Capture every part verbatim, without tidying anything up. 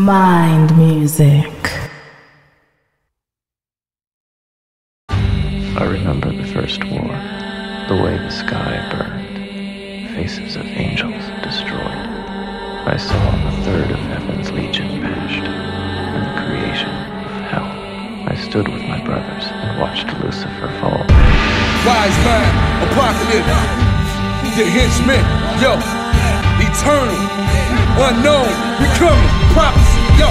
Mind music. I remember the first war, the way the sky burned, faces of angels destroyed. I saw the third of heaven's legion banished, and the creation of hell. I stood with my brothers and watched Lucifer fall. Wyze Mindz, Apocalypse, the henchmen, yo, Eternel, unknown, we coming, prophecy, yo.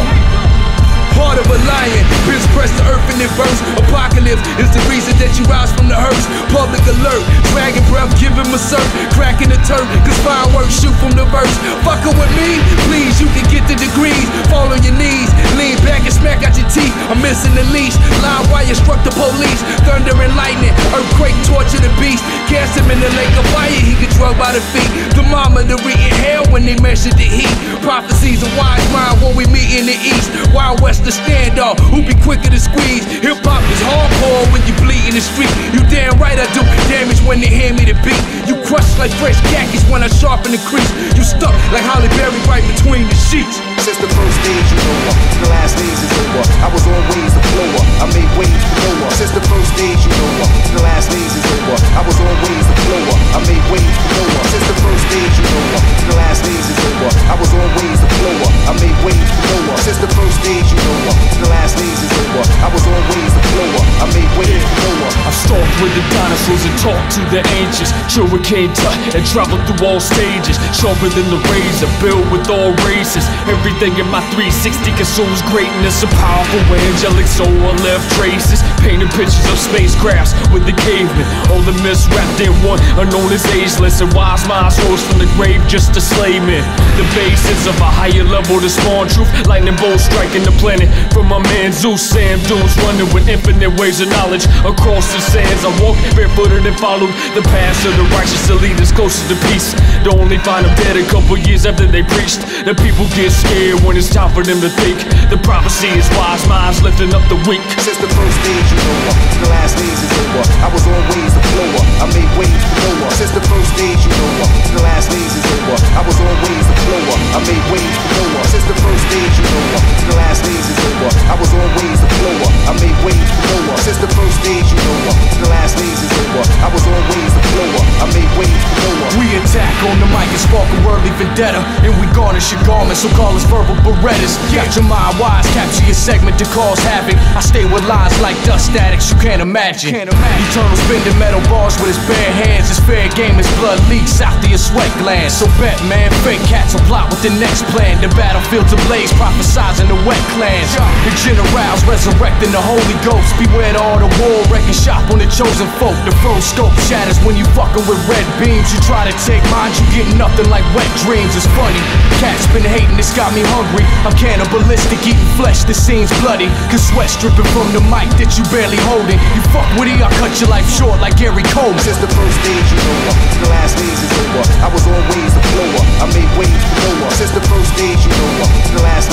Heart of a lion, bitch press the earth in the verse. Apocalypse is the reason that you rise from the hearse. Public alert, dragon breath, give him a surf. Cracking the turf, cause fireworks shoot from the verse. Fuckin' with me, please, you can get the degrees. Fall on your knees, lean back and smack out your teeth. I'm missing the leash, live wire struck the police. Thunder and lightning, earthquake, torture the beast. Cast him in the lake of fire, he get drugged by the feet. Thermometer in hell when they measured the heat. Prophecies of Wyze Mindz when we meet in the east. Wild West the standoff, who be quicker to squeeze. Hip-hop is hardcore when you bleed in the street. You damn right I do damage when they hand me the beat. You crush like fresh khakis when I sharpen the crease. You stuck like Holly Berry right between the sheets. Since the first days you know up, the last days is over. I was always a flower, I made waves for Noah. Since the first days you know up, the last days is over. I was always a flower, I made waves for Noah. Since the first days you know up, the last days is over. I was always a flower, I made waves for Noah. Since the first days you know up, the last days is over. I was always a flower, I made waves for Noah. I stalked with the dinosaurs and talked to the ancients. Sugarcane tut and traveled through all stages. Sharper than the razor, built with all races. Everything in my three sixty consumes greatness. A powerful angelic soul left traces. Painted pictures of spacecrafts with the cavemen. All the myths wrapped in one, unknown as ageless. And Wyze Mindz rose from the grave just to slay men. The basis of a higher level to spawn truth. Lightning bolts striking the planet. From my man Zeus, Sam Dunes running with infinite waves of knowledge. Across the sands I walked barefooted and followed the paths of the righteous to lead us closer to peace. To only find them dead a couple years after they preached. The people get scared when it's time for them to think. The prophecy is Wyze Mindz lifting up the weak. Since the first days you know up, the last days is over. I was always a flower, I made waves for Noah. Since the first days you know up, the last days is over. I was always a flower, I made waves for Noah. Since the first days you know up, the last days is over. I was always a flower, I made waves for Noah. Since the first days you know up, the last days is over. I was always a flower, I made waves for Noah. We attack on the mic and spark a worldly vendetta, and we garnish your garments, so call us verbal berettas. Got your mind wise, capture your segment to cause havoc. I stay with lines like dust addicts, you can't imagine. Can't imagine. Eternal spinning metal bars with his bare hands. It's fair game as blood leaks out to your sweat glands. So bet man, fake cats will plot with the next plan. The battlefield's ablaze, prophesizing the wet clans. The generals resurrecting the Holy Ghost. Beware to all the war, wrecking shop on the chosen folk. The fro scope shatters when you fucking with red beams. You try to take mine, you get nothing like wet dreams. It's funny, cats been hating, it's got me hungry. I'm cannibalistic, eating flesh that seems bloody. Cause sweat's dripping from the mic that you barely holding. You fuck with it, I'll cut your life short like Gary Coleman. Since the first days you know up, the last days is over. I was always a flower, I made waves for Noah. Since the first days you know up, the last